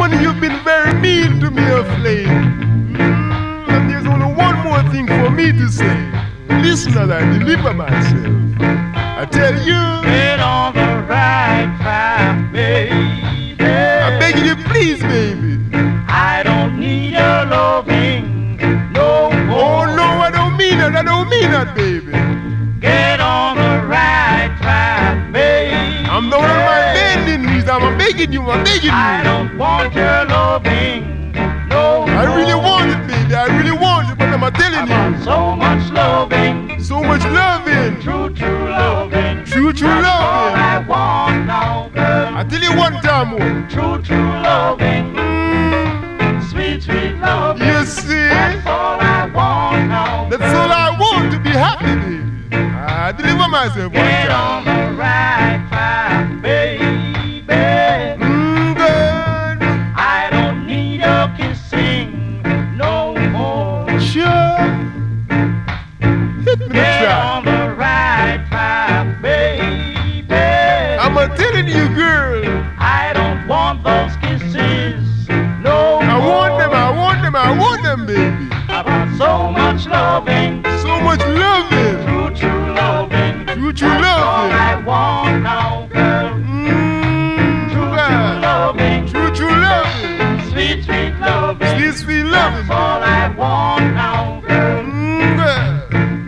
Honey, you've been very mean to me of late. And there's only one more thing for me to say. Listen as I deliver myself. I tell you, get on the right track, baby. I'm begging you, please, baby. I don't need your loving no more. Oh no, I don't mean that. I don't mean that, baby. Get on the right track, baby. I'm down on my bending knees. I'm begging you. I'm begging you. I don't want your loving no more. I really want it, baby. I really want it, but I'm telling you. So much loving. So much loving. True, true loving. True, true That's all loving. I want now, girl. I tell you one time more. True, true loving. Sweet, sweet loving. You see? That's all I want now, That's girl. all I want, to be happy, baby. I deliver myself one Get on time. the right track, baby. Good. I don't need your kissing no more. Sure. Hit me the Get track. on the right track, baby. I'm telling you, girl. I don't want those kisses no I more. want them, I want them, I want them, baby. I want so much loving. So much loving. True, true loving. True, true That's all loving. I want now, girl. True, true God. loving. True, true loving. Sweet, sweet loving. Sweet, sweet loving. That's all I want now, girl. Girl.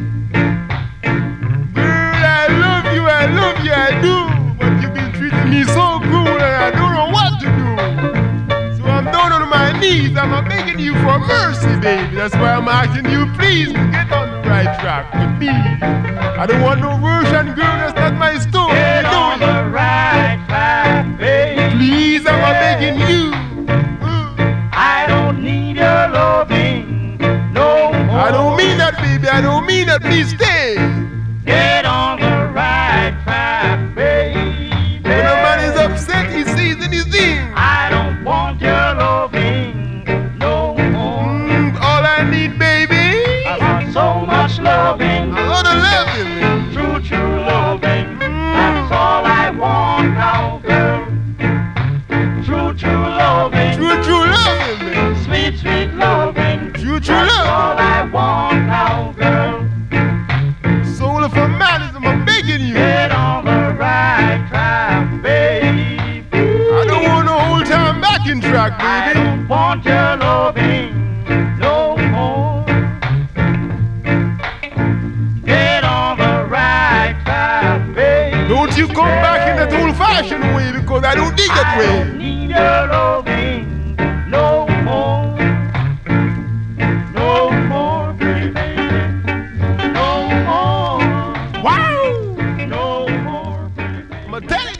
Girl, I love you, I do. But you've been treating me so cruel and I don't know what to do. So I'm down on my knees, I'm begging you for mercy, baby. That's why I'm asking you, please, to get on the right track with me. I don't want no Russian girl, that's not my story. Get You know on the right track, baby. Please, I'm begging you. I don't need your loving no more. I don't mean that, baby. I don't mean that. Please stay. Get on the right track, baby. When a man is upset, he sees in his thing. I don't want your loving no more. All I need, baby. I want so much loving. I want to love you. True, true loving. That's all I want now, girl. True, true loving. True, true loving. Sweet, sweet loving. True, true That's all loving. I want now, girl. Soul of a man is, I'm begging you. Get on the right track, baby. I don't want no whole time backing track, I baby. don't want your loving no more. Get on the right track, baby. Don't you come back in that old-fashioned way because I don't dig that I don't way. need your loving no more. No more, baby. No more. Wow! No more, baby. I'm telling